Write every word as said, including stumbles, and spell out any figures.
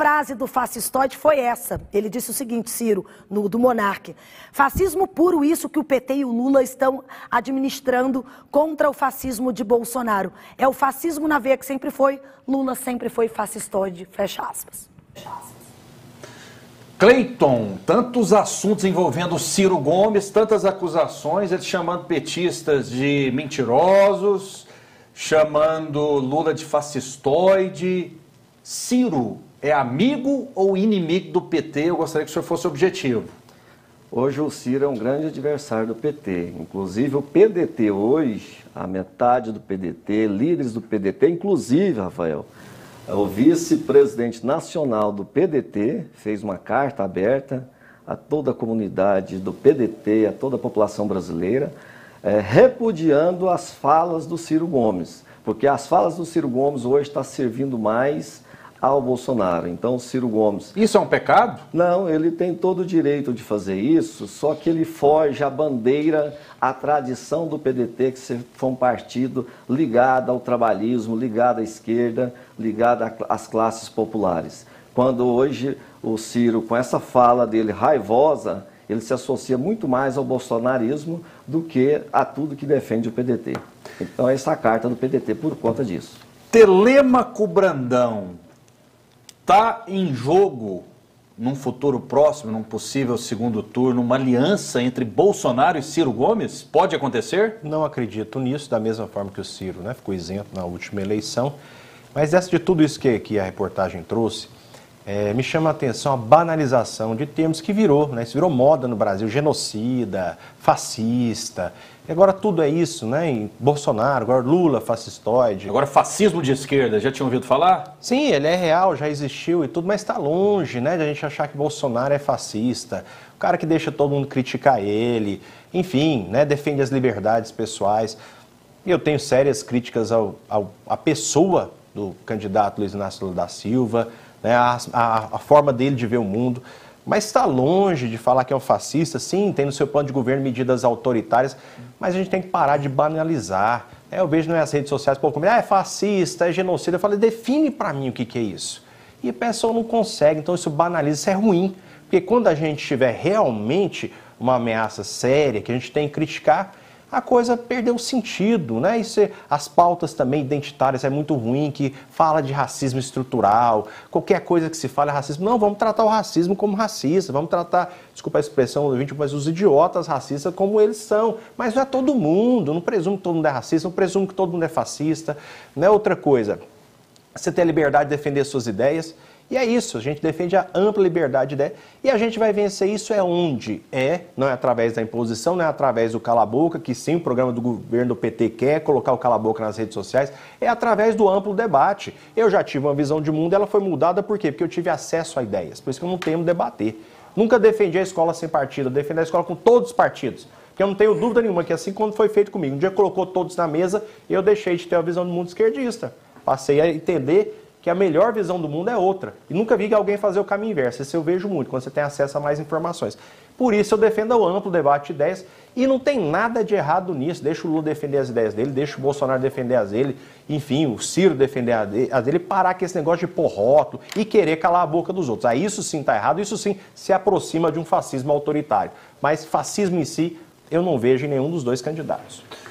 frase do fascistoide foi essa. Ele disse o seguinte, Ciro, no, do Monarque. Fascismo puro isso que o P T e o Lula estão administrando contra o fascismo de Bolsonaro. É o fascismo na veia que sempre foi, Lula sempre foi fascistoide, fecha aspas. Fecha aspas. Cleiton, tantos assuntos envolvendo Ciro Gomes, tantas acusações, ele chamando petistas de mentirosos, chamando Lula de fascistoide. Ciro é amigo ou inimigo do P T? Eu gostaria que o senhor fosse objetivo. Hoje o Ciro é um grande adversário do P T. Inclusive o P D T hoje, a metade do P D T, líderes do P D T, inclusive, Rafael, o vice-presidente nacional do P D T fez uma carta aberta a toda a comunidade do P D T, a toda a população brasileira, é, repudiando as falas do Ciro Gomes. Porque as falas do Ciro Gomes hoje estão servindo mais ao Bolsonaro. Então, o Ciro Gomes... Isso é um pecado? Não, ele tem todo o direito de fazer isso, só que ele foge à bandeira, à tradição do P D T, que foi um partido ligado ao trabalhismo, ligado à esquerda, ligado às classes populares. Quando hoje o Ciro, com essa fala dele raivosa, ele se associa muito mais ao bolsonarismo do que a tudo que defende o P D T. Então, essa é a carta do P D T por conta disso. Telêmaco Brandão. Está em jogo, num futuro próximo, num possível segundo turno, uma aliança entre Bolsonaro e Ciro Gomes? Pode acontecer? Não acredito nisso, da mesma forma que o Ciro, né, ficou isento na última eleição. Mas dessa de tudo isso que, que a reportagem trouxe, é, me chama a atenção a banalização de termos que virou, né, isso virou moda no Brasil, genocida, fascista. E agora tudo é isso, né? Em Bolsonaro, agora Lula, fascistoide. Agora fascismo de esquerda, já tinham ouvido falar? Sim, ele é real, já existiu e tudo, mas está longe, né, de a gente achar que Bolsonaro é fascista. O cara que deixa todo mundo criticar ele, enfim, né, defende as liberdades pessoais. E eu tenho sérias críticas ao, ao, à pessoa do candidato Luiz Inácio Lula da Silva, né, a, a, a forma dele de ver o mundo. Mas está longe de falar que é um fascista. Sim, tem no seu plano de governo medidas autoritárias, mas a gente tem que parar de banalizar. É, eu vejo nas redes sociais, pô, como, ah, é fascista, é genocida. Eu falei, define para mim o que, que é isso. E a pessoa não consegue, então isso banaliza, isso é ruim. Porque quando a gente tiver realmente uma ameaça séria, que a gente tem que criticar, a coisa perdeu sentido, né? Isso é, as pautas também identitárias é muito ruim, que fala de racismo estrutural, qualquer coisa que se fale é racismo. Não, vamos tratar o racismo como racista, vamos tratar, desculpa a expressão, mas os idiotas racistas como eles são. Mas não é todo mundo, não presumo que todo mundo é racista, não presumo que todo mundo é fascista. Não é outra coisa. Você tem a liberdade de defender suas ideias. E é isso, a gente defende a ampla liberdade de ideia e a gente vai vencer isso é onde? É, não é através da imposição, não é através do cala-boca, que sim, o programa do governo do P T quer colocar o cala-boca nas redes sociais, é através do amplo debate. Eu já tive uma visão de mundo e ela foi mudada por quê? Porque eu tive acesso a ideias, por isso que eu não temo debater. Nunca defendi a escola sem partido, eu defendi a escola com todos os partidos. Porque eu não tenho dúvida nenhuma que assim como foi feito comigo, um dia colocou todos na mesa, eu deixei de ter a visão do mundo esquerdista. Passei a entender que a melhor visão do mundo é outra. E nunca vi alguém fazer o caminho inverso. Isso eu vejo muito, quando você tem acesso a mais informações. Por isso eu defendo o amplo debate de ideias e não tem nada de errado nisso. Deixa o Lula defender as ideias dele, deixa o Bolsonaro defender as dele, enfim, o Ciro defender as dele, parar com esse negócio de pôr rótulo e querer calar a boca dos outros. Aí isso sim está errado, isso sim se aproxima de um fascismo autoritário. Mas fascismo em si eu não vejo em nenhum dos dois candidatos.